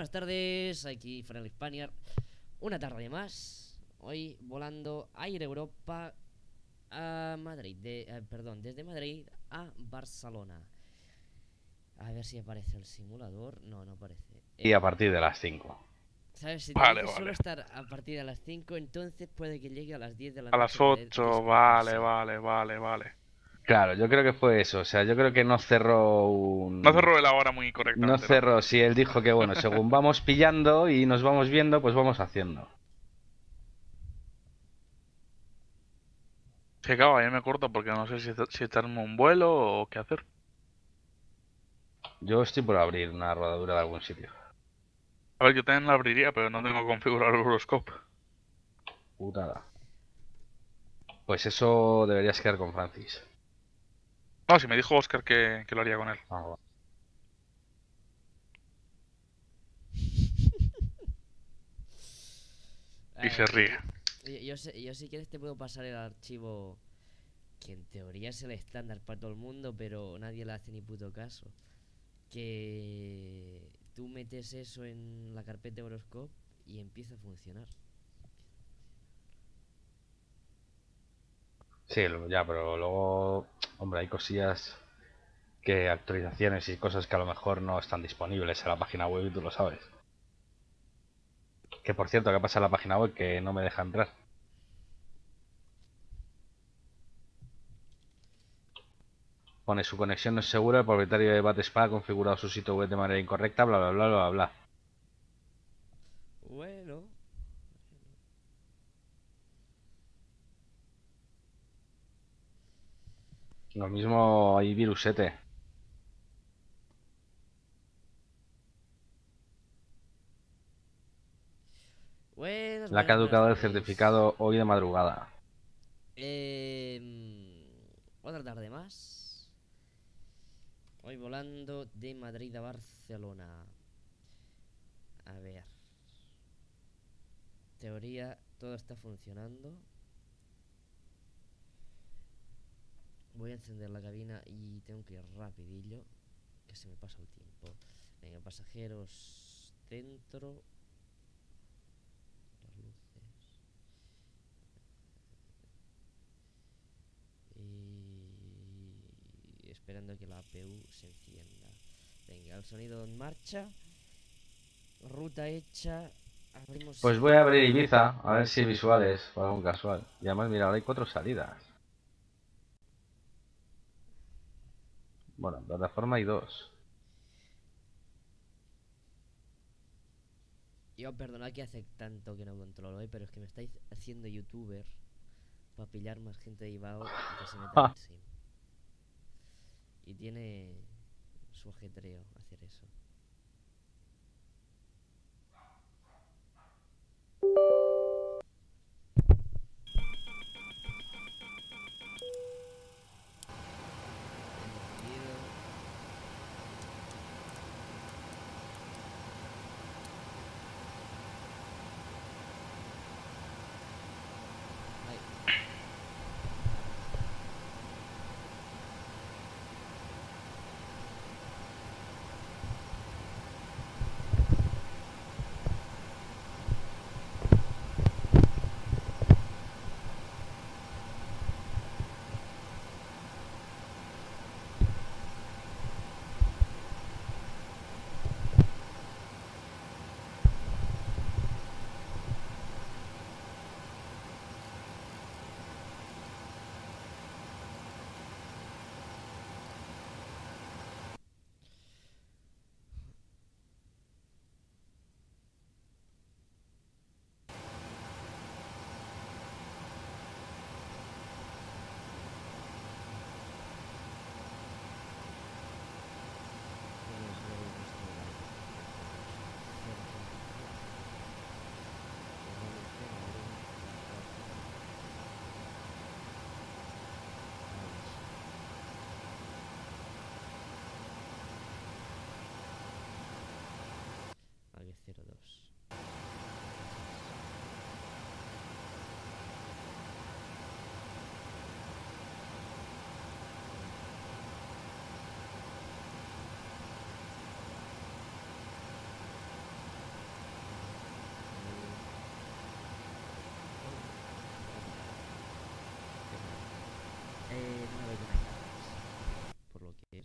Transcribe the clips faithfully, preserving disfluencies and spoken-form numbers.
buenas tardes, aquí Friendly Spaniard. Una tarde más. Hoy volando Air Europa a Madrid, de, eh, perdón, desde Madrid a Barcelona. A ver si aparece el simulador. No, no aparece. Y a partir de las cinco. ¿Sabes? Si te Vale, dice vale. solo estar a partir de las cinco, entonces puede que llegue a las diez de la A noche. las ocho, vale, vale, vale, vale. Claro, yo creo que fue eso. O sea, yo creo que no cerró un... No cerró la hora muy No correctamente, ¿no? cerró, sí, él dijo que bueno, según vamos pillando y nos vamos viendo, pues vamos haciendo. Sí, claro, ahí me corto porque no sé si, si echarme un vuelo o qué hacer. Yo estoy por abrir una rodadura de algún sitio. A ver, yo también la abriría, pero no tengo configurado el Euroscope. Putada. Pues eso deberías quedar con Francis. No, si me dijo Oscar que, que lo haría con él. Ah, bueno. Y se ríe. Yo, yo, sé- yo si quieres te puedo pasar el archivo, que en teoría es el estándar para todo el mundo, pero nadie le hace ni puto caso. Que tú metes eso en la carpeta Euroscope y empieza a funcionar. Sí, lo- ya, pero luego, hombre, hay cosillas que actualizaciones y cosas que a lo mejor no están disponibles en la página web y tú lo sabes. Que por cierto, ¿qué pasa en la página web? Que no me deja entrar. Pone su conexión no es segura, el propietario de Batespa ha configurado su sitio web de manera incorrecta, bla bla bla bla bla. Bueno. Lo mismo hay virusete. Buenas, Le ha buenas, caducado el buenas tardes. certificado hoy de madrugada. Eh, otra tarde más. Hoy volando de Madrid a Barcelona. A ver. Teoría, todo está funcionando. Voy a encender la cabina y tengo que ir rapidillo, que se me pasa el tiempo. Venga, pasajeros dentro. Las luces. Y esperando que la A P U se encienda. Venga, el sonido en marcha. Ruta hecha. Abrimos. Pues voy a abrir Ibiza, a ver si hay visuales, o algo casual. Y además, mira, ahora hay cuatro salidas. Bueno, en plataforma hay dos. Yo, perdonad que hace tanto que no controlo, ¿eh? Pero es que me estáis haciendo youtuber para pillar más gente de Ibao y que se meta en el sim. Y tiene su ajetreo hacer eso. Encendido. Ahí.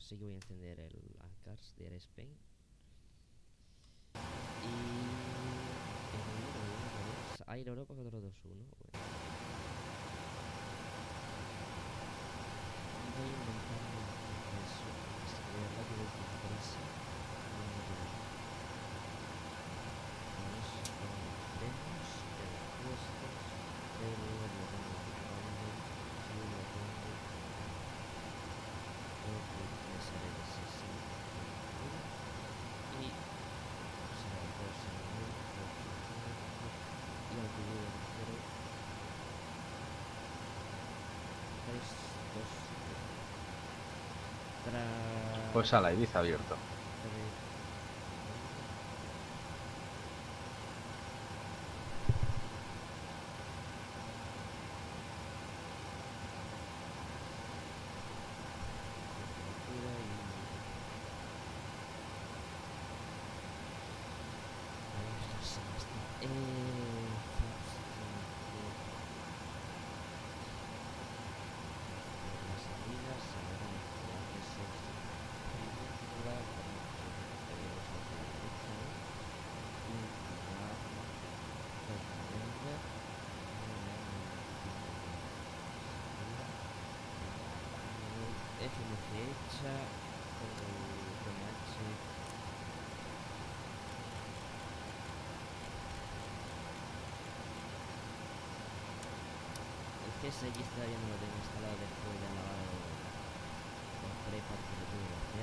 así que voy a encender el Anchors de AirSpain. Y el número uno es Air Europa cuatro dos uno. Bueno. Voy a inventarme un proceso, así que de verdad que voy con prisa. No me quiero. Con eso, con los frenos, el puestos, pero luego lo tengo aquí grande, si lo pongo, creo que me sale de sesenta y será el dos en el y al que llegue el cero tres dos Tra... Pues a la Ibiza abierto. F M C hecha con el pH el G S X todavía no lo tengo instalado después de lavado el prepar que lo tuve que hacer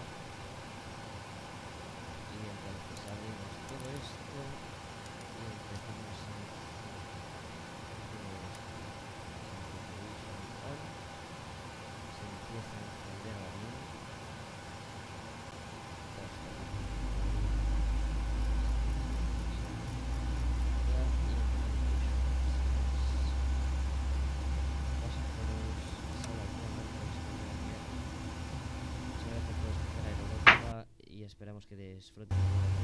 y entonces abrimos todo esto y empezamos a se empieza a encender el avión. Y esperamos que disfruten.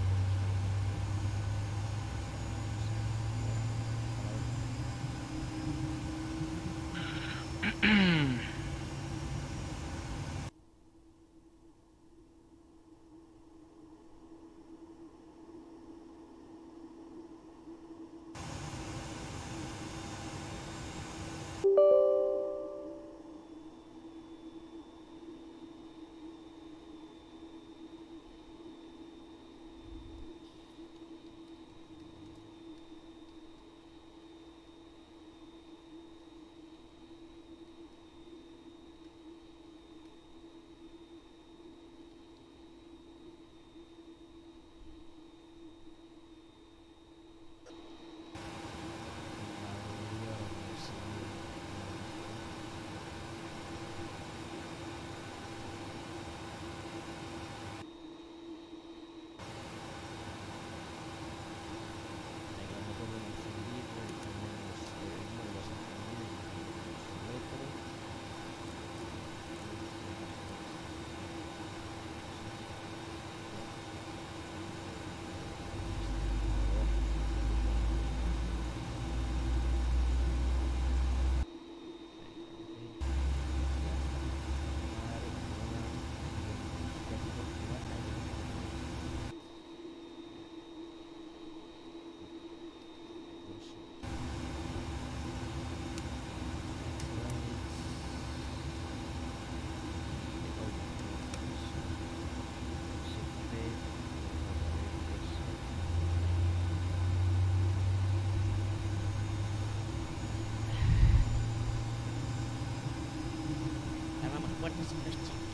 Puertas sin los chicos.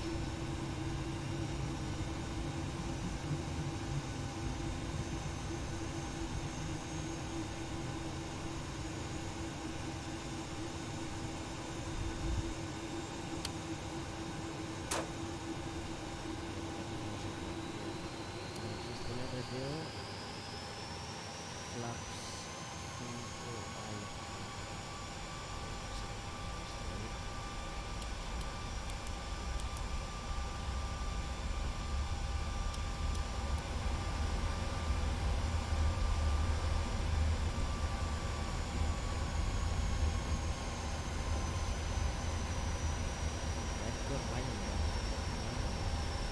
Sistema R T O Flaps cinco ahí. Esto vaya.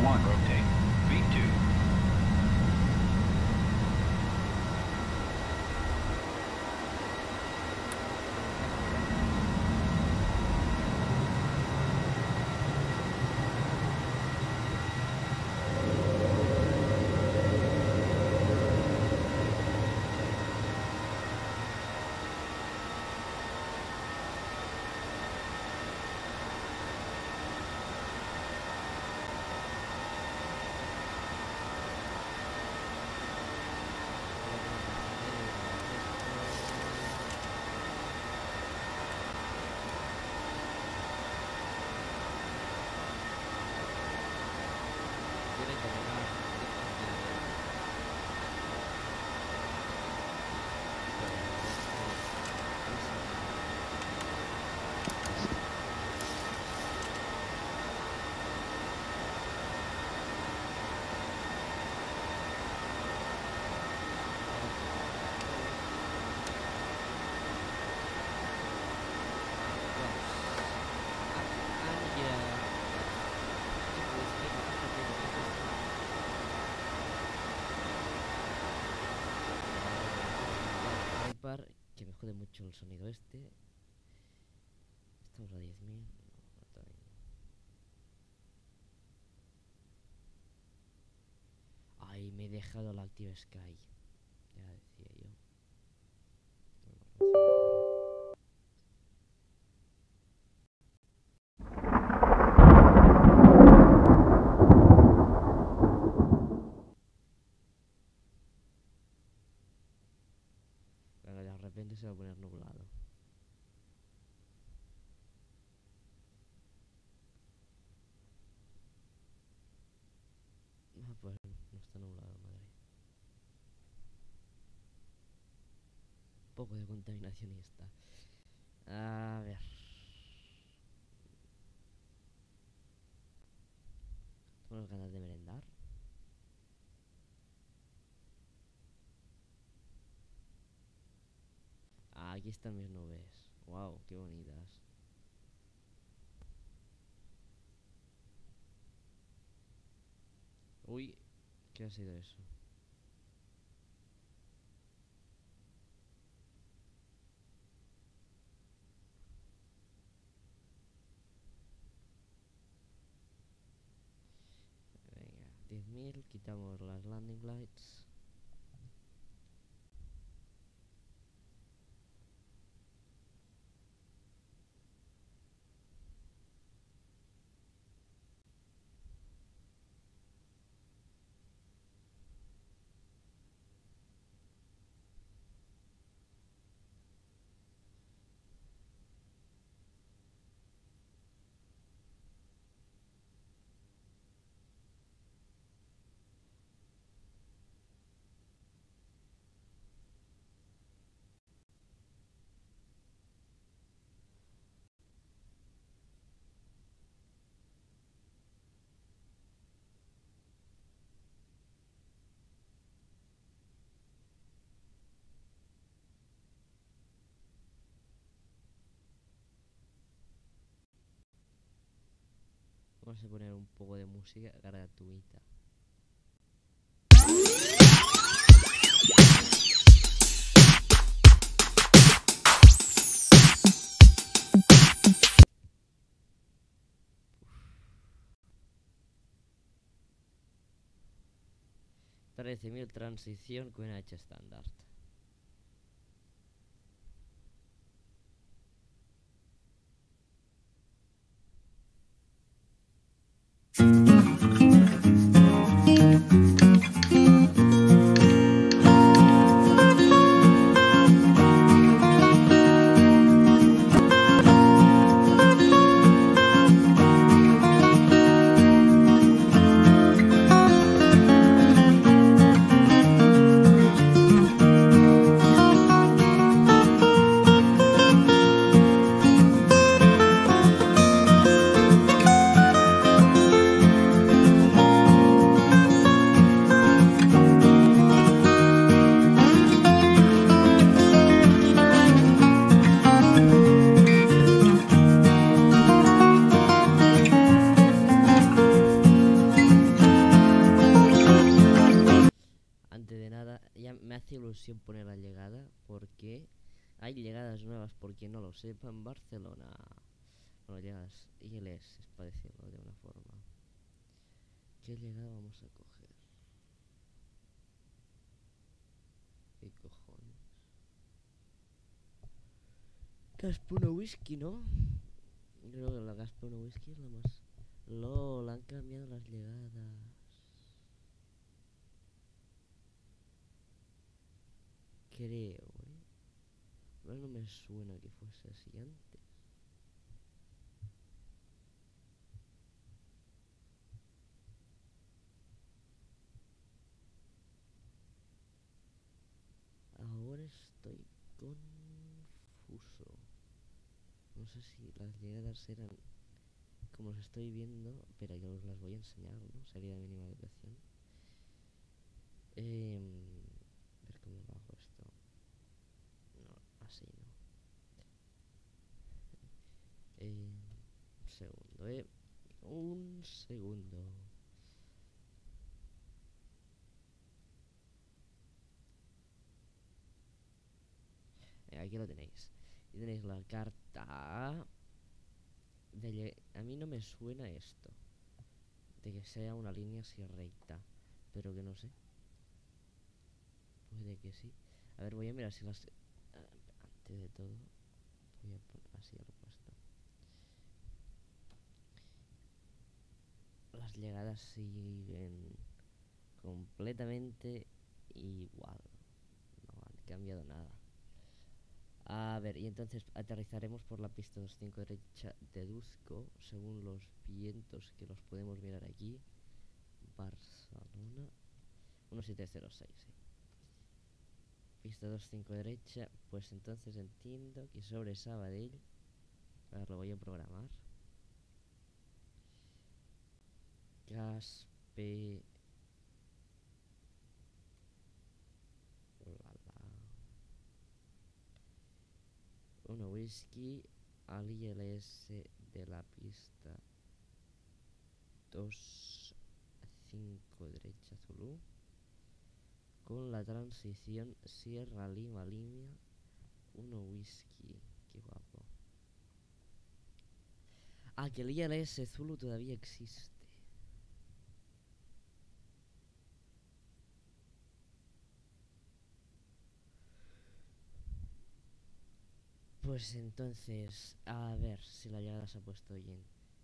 one, rotate. V two. Que me jode mucho el sonido este. Estamos a diez mil. No, todavía no. Ay, me he dejado la Active Sky. Ya decía yo. Pero de repente se va a poner nublado. Ah, pues no está nublado, madre. Un poco de contaminación y está. A ver. Tengo ganas de merendar. Ah, aquí están mis nubes. Wow, qué bonitas. Uy, ¿qué ha sido eso? Venga, diez mil, quitamos las landing lights. Vamos a poner un poco de música gratuita. trece mil transición con H estándar. poner la llegada porque hay llegadas nuevas, por quien no lo sepa, en Barcelona. Bueno, llegadas I L S, para decirlo de una forma. ¿Qué llegada vamos a coger? ¿Qué cojones? Gaspuna Whisky, ¿no? Creo que la Gaspuna Whisky es la más... LOL, han cambiado las llegadas. Creo, ¿eh? Pero no me suena que fuese así antes. Ahora estoy confuso. No sé si las llegadas eran como os estoy viendo, pero yo os las voy a enseñar, ¿no? Sería de mínima educación. Eh, a ver cómo lo hago esto. No, así no. Eh, un segundo, eh. Un segundo. Eh, aquí lo tenéis. Y tenéis la carta de... A mí no me suena esto de que sea una línea así recta, pero que no sé. Puede que sí. A ver, voy a mirar si las... Antes de todo voy a poner así lo he puesto. Las llegadas siguen completamente igual. No han cambiado nada. A ver, y entonces aterrizaremos por la pista doscientos cinco derecha, deduzco, según los vientos que los podemos mirar aquí. Barcelona uno siete cero seis, sí. Pista doscientos cinco derecha, pues entonces entiendo que sobre Sabadell. A ver, lo voy a programar. Caspe... Uno whisky al I L S de la pista dos cinco derecha Zulu con la transición Sierra Lima Lima uno whisky. Qué guapo. Ah, que el I L S Zulu todavía existe. Pues entonces, a ver si la llegada se ha puesto bien.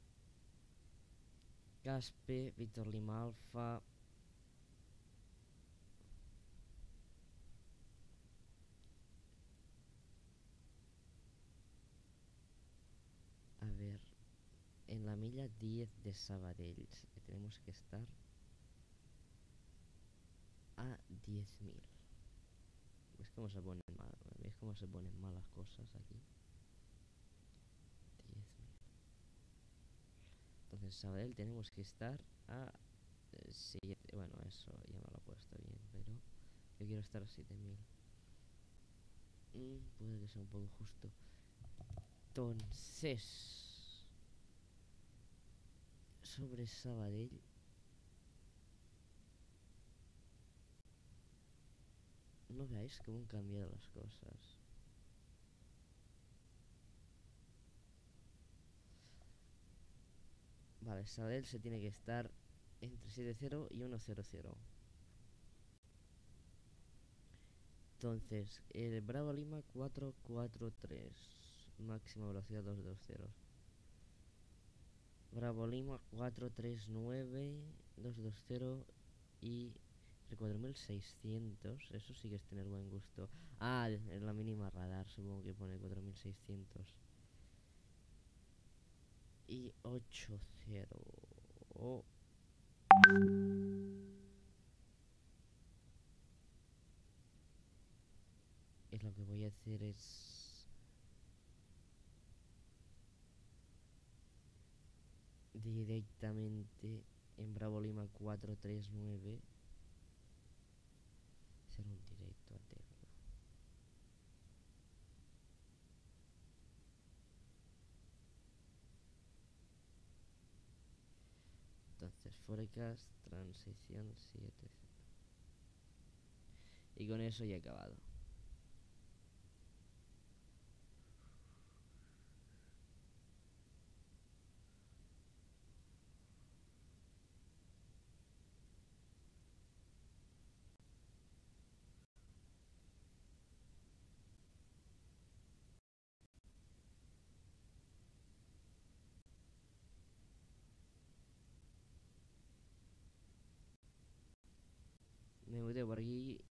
Caspe, Víctor Lima Alfa. A ver, en la milla diez de Sabadell tenemos que estar a diez mil. ¿Ves cómo se ponen mal? ¿Ves cómo se ponen mal las cosas aquí? diez mil. Entonces, Sabadell tenemos que estar a siete. Bueno, eso ya me lo he puesto bien, pero yo quiero estar a siete mil. Mm, puede que sea un poco justo. Entonces, sobre Sabadell, no veáis cómo han cambiado las cosas. Vale, Sabadell se tiene que estar entre siete cero y uno cero cero. Entonces, el Bravo Lima cuatro cuatro tres, máxima velocidad dos dos cero. Bravo Lima cuatro tres nueve dos dos cero y el cuatro mil seiscientos. Eso sí que es tener buen gusto. Ah, es la mínima radar, supongo que pone cuatro mil seiscientos. Y ocho cero. Oh. Y lo que voy a hacer es directamente en Bravo Lima cuatro tres nueve hacer un directo a Tecla. Entonces forecast transición siete. Y con eso ya he acabado. Me muteo por aquí.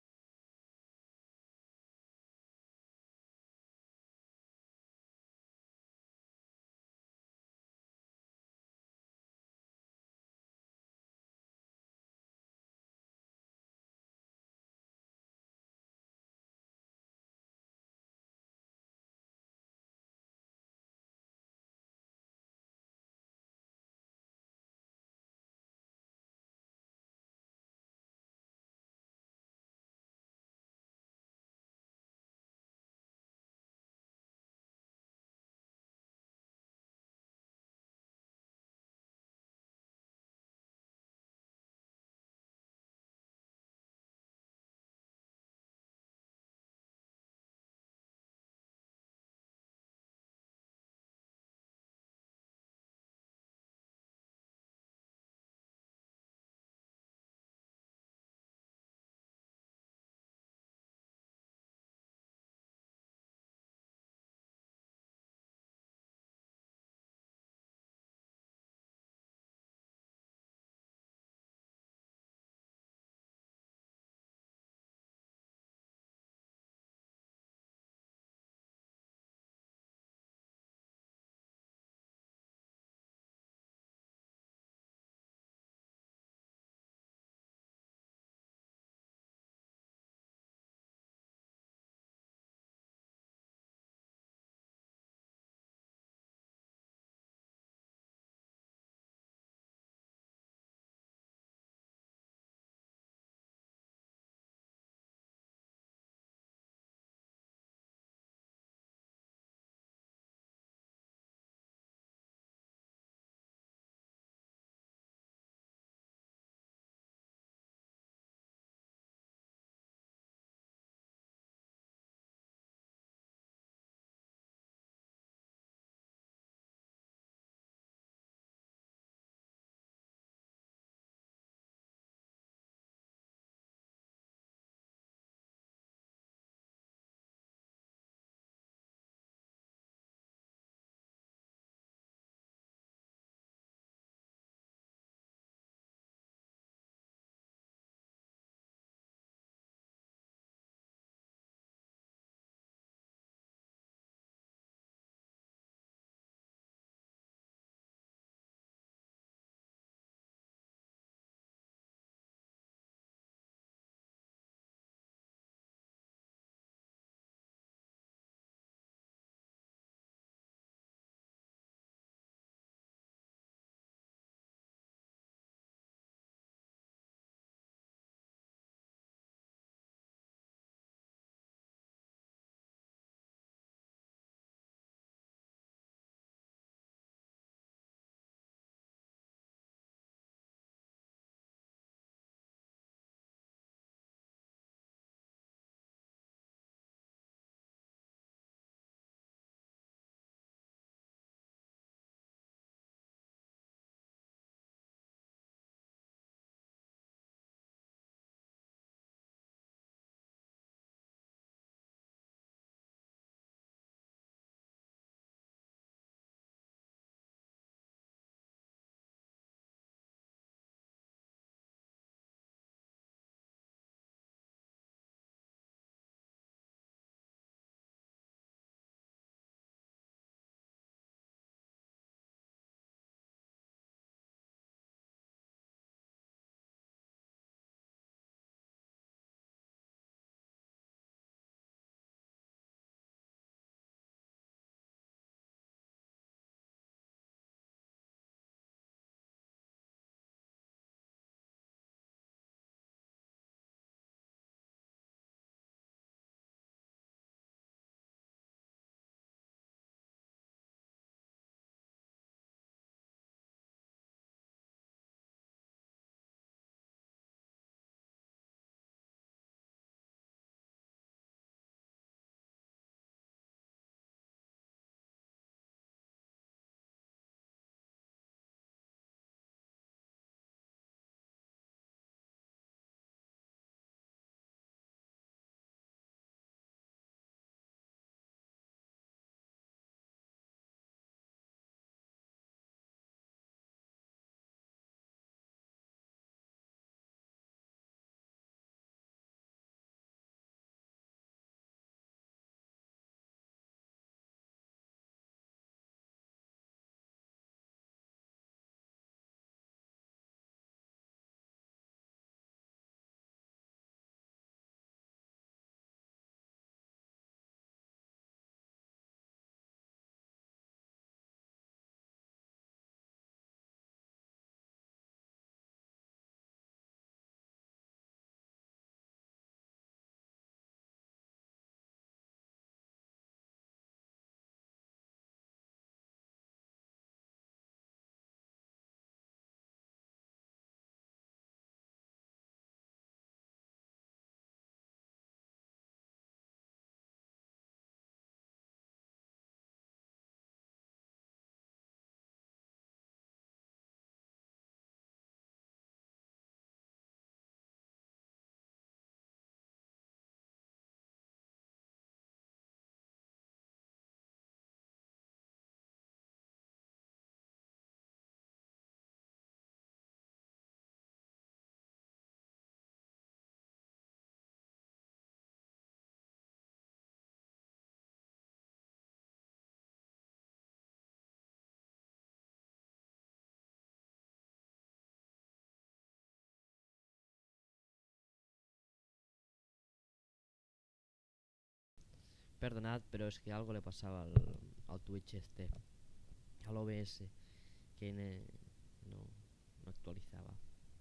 Perdonad, pero es que algo le pasaba al, al Twitch este, al O B S, que ne- no, no actualizaba.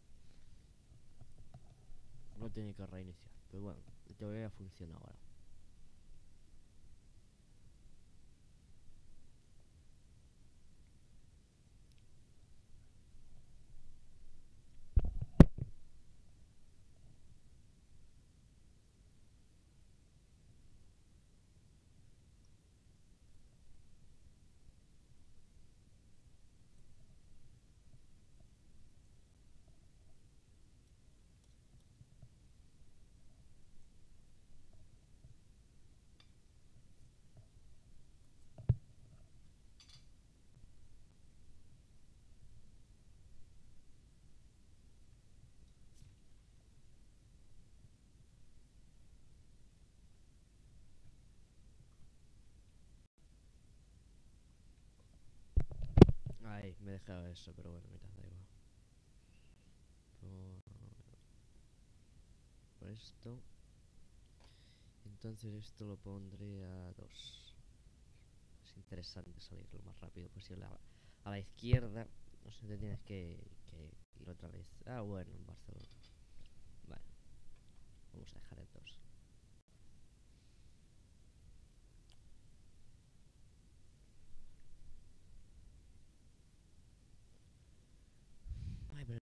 Lo tenía que reiniciar, pero bueno, en teoría funciona ahora. Ay, me he dejado eso, pero bueno, mira, da igual. Por, por esto. Entonces esto lo pondré a dos. Es interesante salir lo más rápido posible a la, a la izquierda. No sé, te tienes que, que ir otra vez. Ah, bueno, en Barcelona. Vale, vamos a dejar el dos. Ay, pero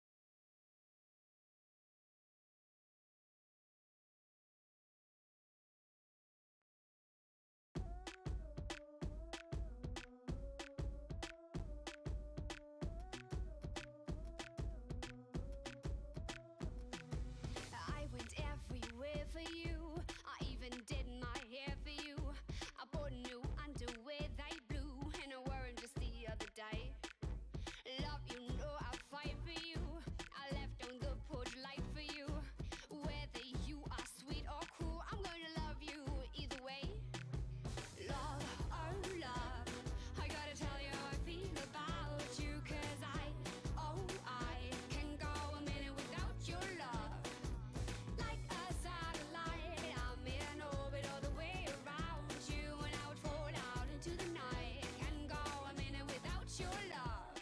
I went everywhere for you. I even did my hair for you. I bought new underwear, they blue, and I wore 'em just the other day. Love, you know I fight for you. I left on the porch light for you. Whether you are sweet or cruel, I'm gonna love you either way. Love, oh love, I gotta tell you how I feel about you, 'cause I, oh I can go a minute without your love. Like a satellite, I'm in orbit all the way around you, and I would fall out into the night. Can go a minute without your love.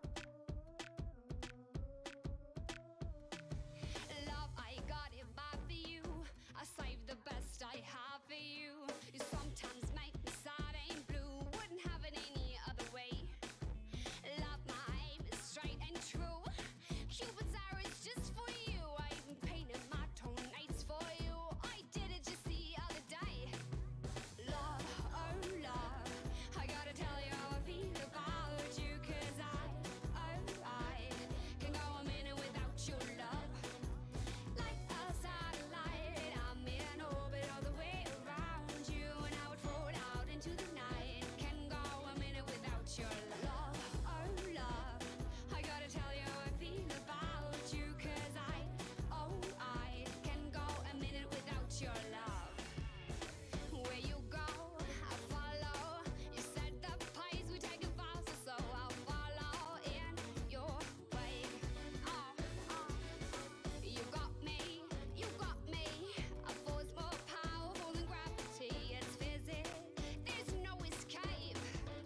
Love, I got it bad for you. I saved the best I have for you. You sometimes make me sad and blue. Wouldn't have it any other way. Love, my aim is straight and true. Cupid's arrow is just for you. I even painted my toenails for you. I did it just the other day. Love, oh love, I gotta tell you how I feel about you, 'cause I, oh I can go a minute without your love. Like a satellite, I'm in orbit all the way around you, and I would fall out into the night. Can go a minute without your love. Oh love, I gotta tell you how I feel about you, 'cause I, oh I can go a minute without your love. Where you go, I follow. You said the pace we take it faster, so I'll follow in your way. Oh, oh. You got me, you got me. A force more powerful than gravity. It's physics, there's no escape.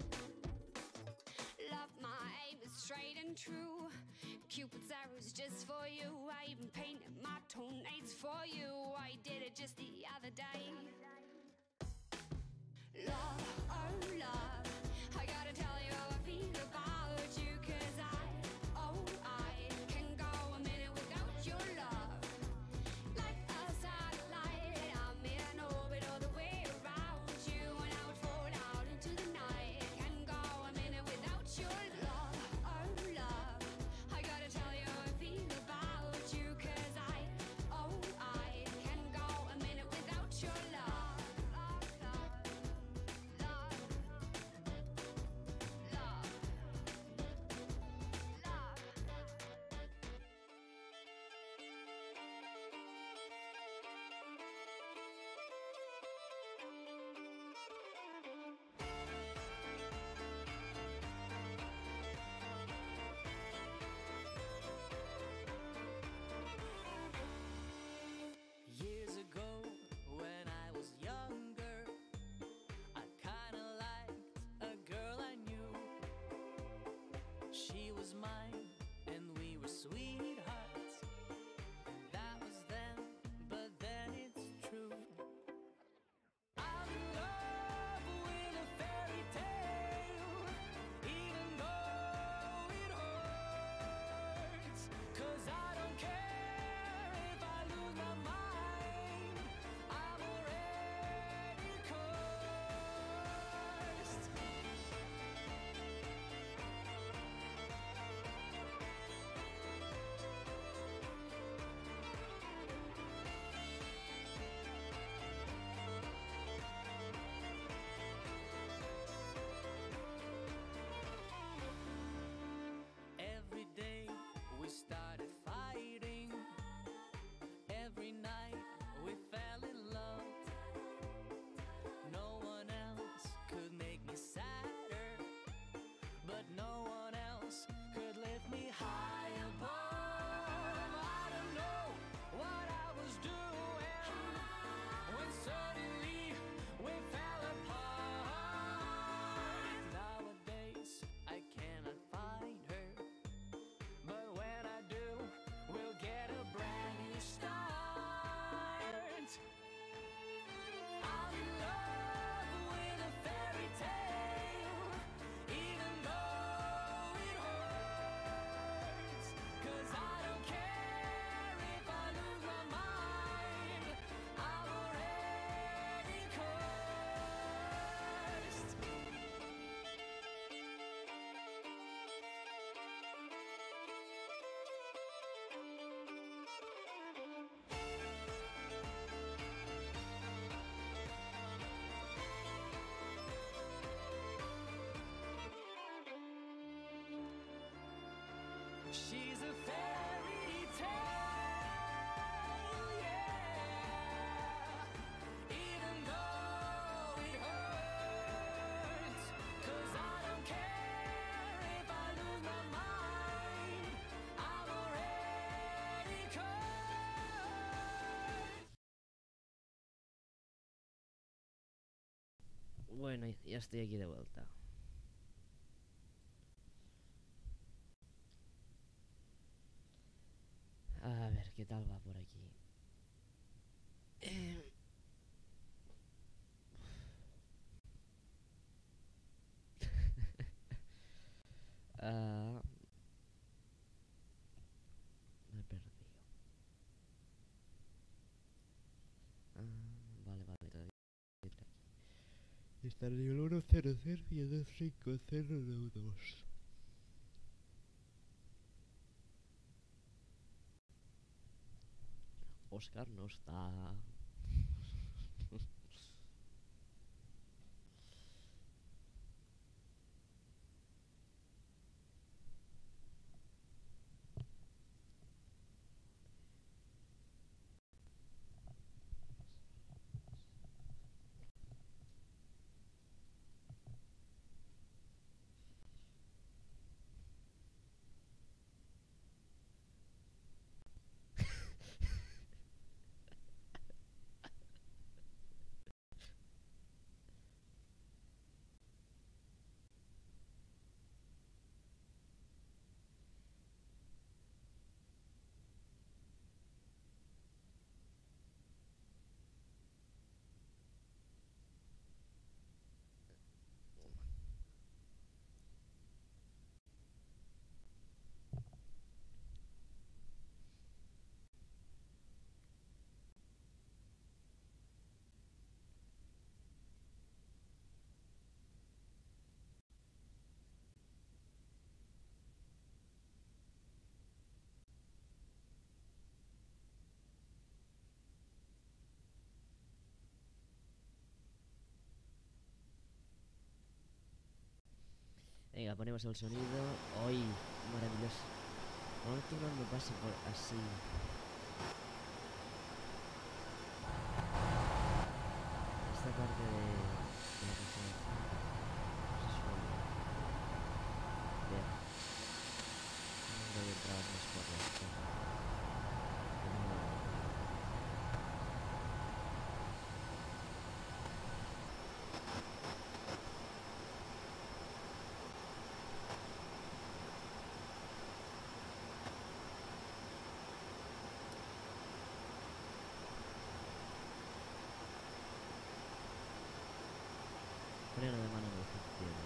Love, my aim is straight and true. Cupid's arrow's just for you. I even painted my toenails for you. I did it just the other day. Love, oh love, I gotta tell you how I feel about you, 'cause I, oh I can go a minute without your love. Like a satellite, I'm in orbit all the way around you, and I would fall out into the night. Can go a minute without your love. Oh love, I gotta tell you how I feel about you, 'cause I, oh I can go a minute without your love. was mine, and we were sweethearts. That was then, but then it's true. I'm in love with a fairy tale, even though it hurts. 'Cause I don't care if I lose my mind, I'm already cursed. Every day we started fighting. Every night we fell in love. No one else could make me sadder, but no one else could lift me high above. I don't know what I was doing when suddenly we fell apart. Nowadays I cannot find her, but when I do, we'll get a brand new start. I'm in love with a fairy tale, even though it hurts. 'Cause I don't care if I lose my mind, I'm already cursed. She's a fairy tale, yeah, even though it hurts. 'Cause I don't care if I lose my mind, I'm already cursed. Bueno, ya estoy aquí de vuelta. A ver, ¿qué tal va por aquí? Eh, ah, me he perdido. Ah, vale, vale, todavía estoy aquí. Está el nivel uno cero cero y el dos cinco cero dos. Oscar no está. Venga, ponemos el sonido. ¡Ay! Maravilloso. Vamos tomando paso por así. Esta parte de, de la presentación se suele ver. No voy a entrar más por la izquierda. freno de mano no funciona.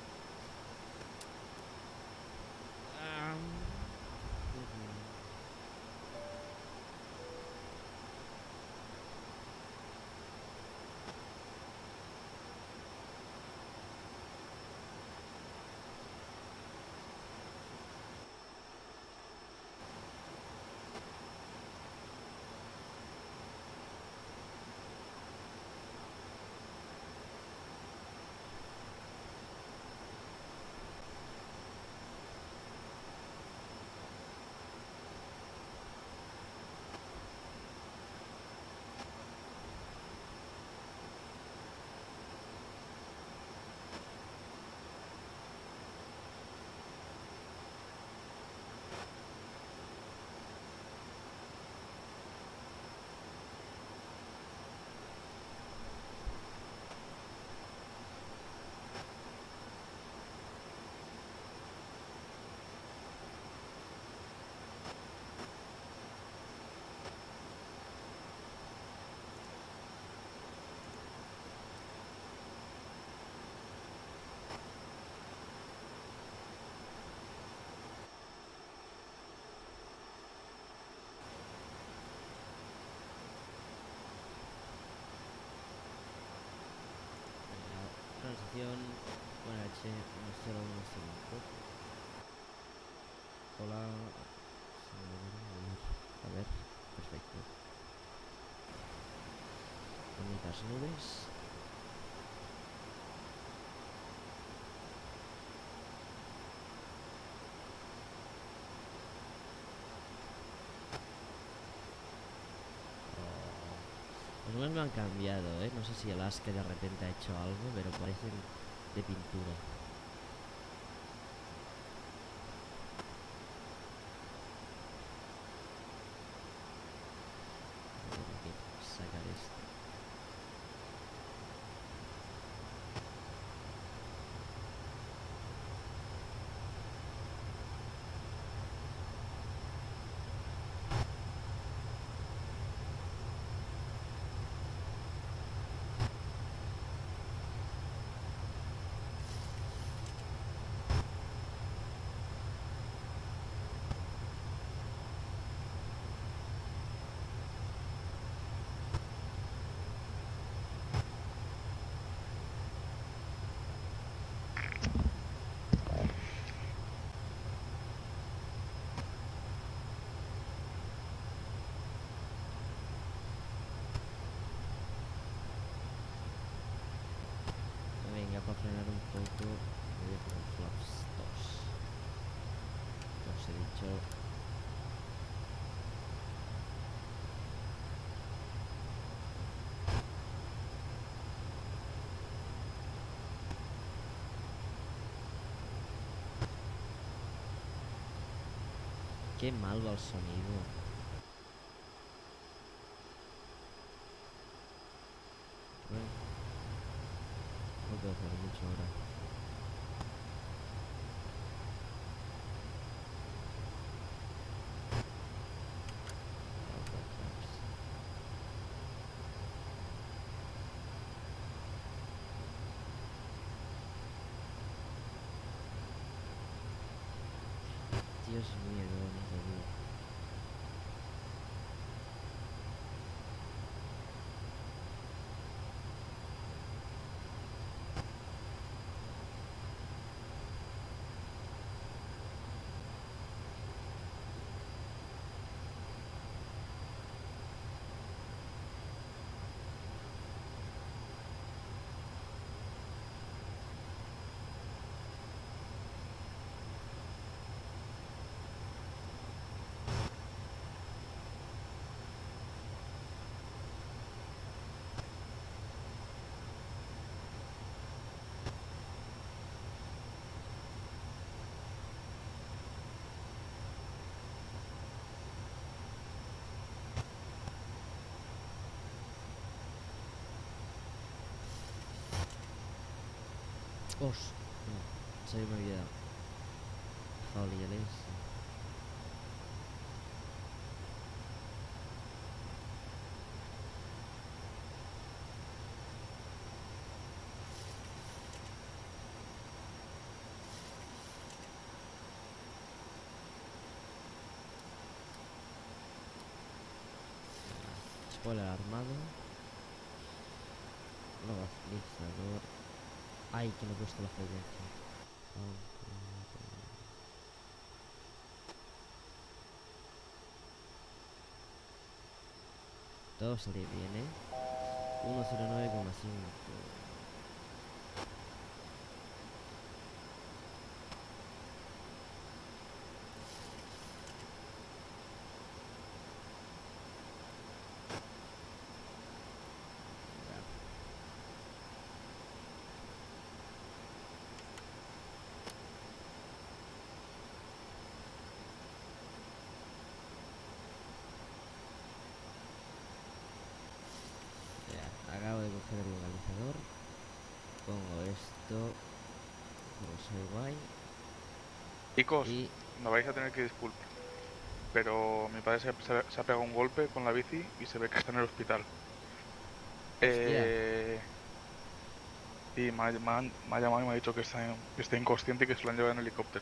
Ah, Dios mío. Transición con H uno cero uno cinco. Hola. A ver, perfecto. Bonitas nubes. Los nubes me han cambiado, ¿eh? No sé si el A S G de repente ha hecho algo, pero parecen de pintura. Tengo que sacar esto. Venga, para frenar un poco, voy a poner flaps dos. Ya os he dicho. Qué mal va el sonido. Bueno, no puedo hacer mucho ahora. Dios mío, qué bonito, tío. Os, no, se me había olvidado. Foliales. spoiler armado. Localizador. Ay, que no he puesto la frecuencia. Todo sale bien, ¿eh? ciento nueve coma cinco. Acabo de coger el localizador. Pongo esto. Como soy guay. Chicos, Y me vais a tener que disculpar, pero mi padre se, se- se ha pegado un golpe con la bici y se ve que está en el hospital. Eh, y me ha, me ha- me ha llamado y me ha dicho que está, que está inconsciente y que se lo han llevado en helicóptero.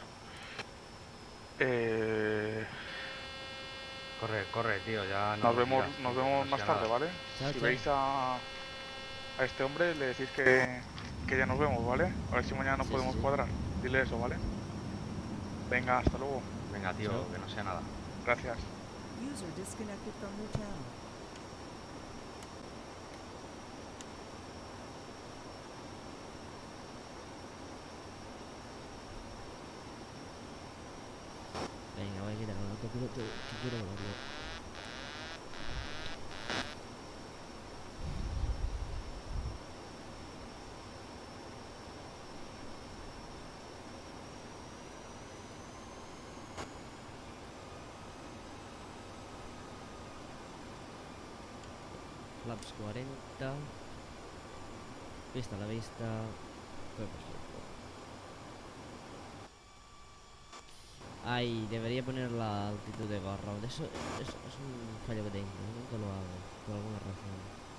Eh, Corre, corre, tío, ya no nos vemos, digas, nos tío, que vemos no más sea tarde, nada. ¿vale? Chao, Si chao. veis a, a este hombre, le decís que, que ya nos vemos, ¿vale? A ver si mañana nos Sí, sí, podemos sí. cuadrar. Dile eso, ¿vale? Venga, hasta luego. Venga, tío, Chao. que no sea nada. Gracias. User disconnected from your channel. venga, voy a quitar el autopiloto que quiero volarlo. Flaps cuarenta. Vista a la vista. Fue perfecto. Ay, debería poner la altitud de background. Eso, eso es un fallo que tengo. Nunca lo hago. Por alguna razón.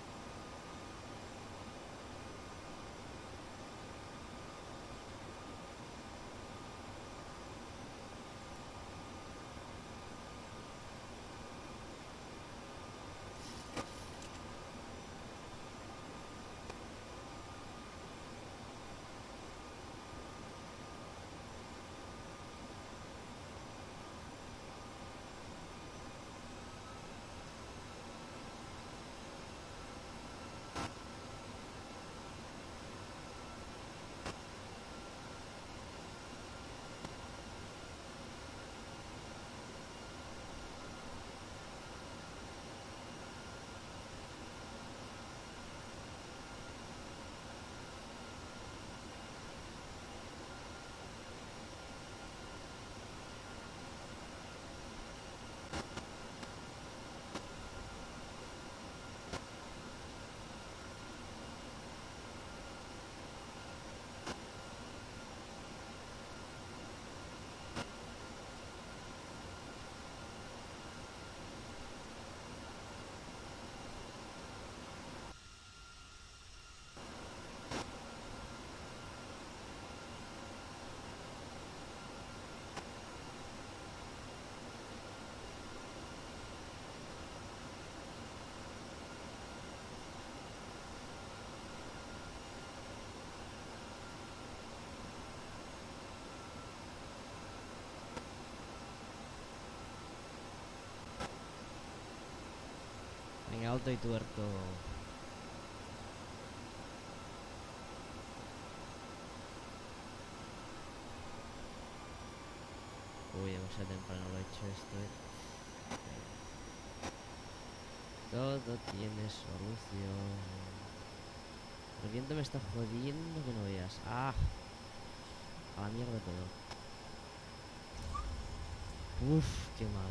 En alto y tuerto. Uy, demasiado temprano lo he hecho esto, eh. Todo tiene solución. El viento me está jodiendo que no veas. ¡Ah! A la mierda todo. Uf, qué mal.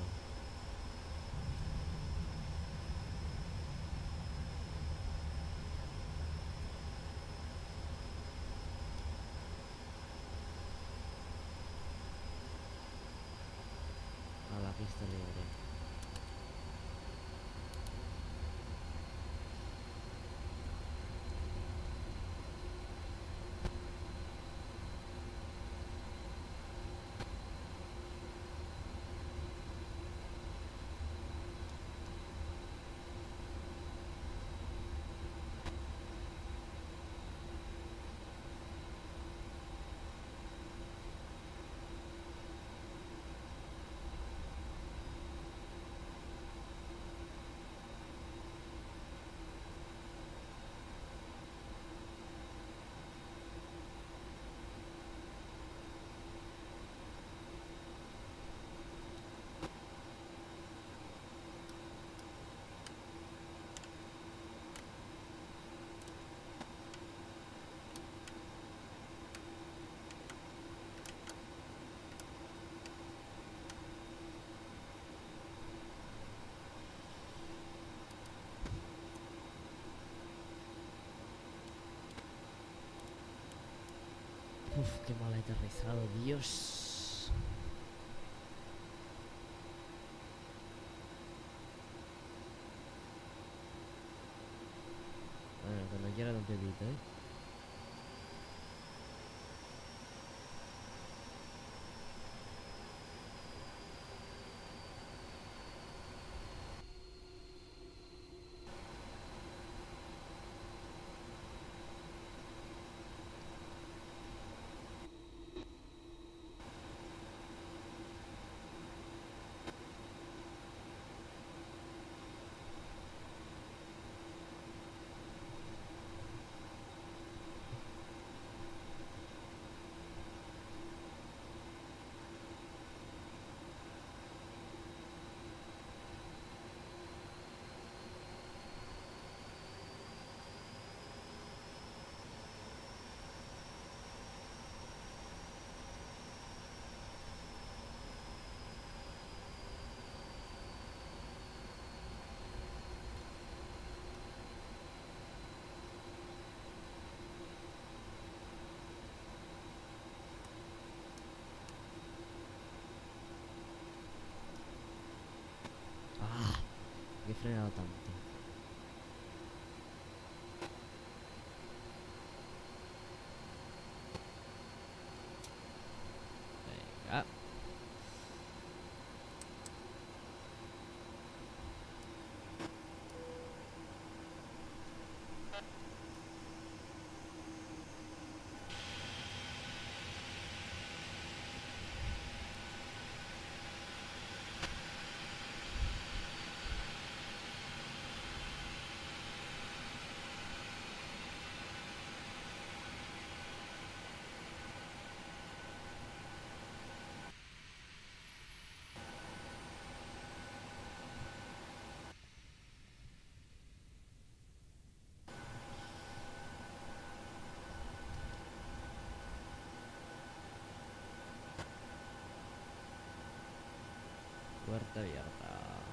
A la pista libre. Uf, qué mal he aterrizado, Dios. Bueno, cuando quiera don Pepito, ¿eh? Ah, que he frenado tanto. Venga. Puerta abierta.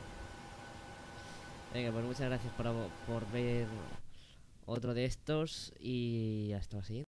Venga, pues muchas gracias por, por ver otro de estos y hasta la siguiente.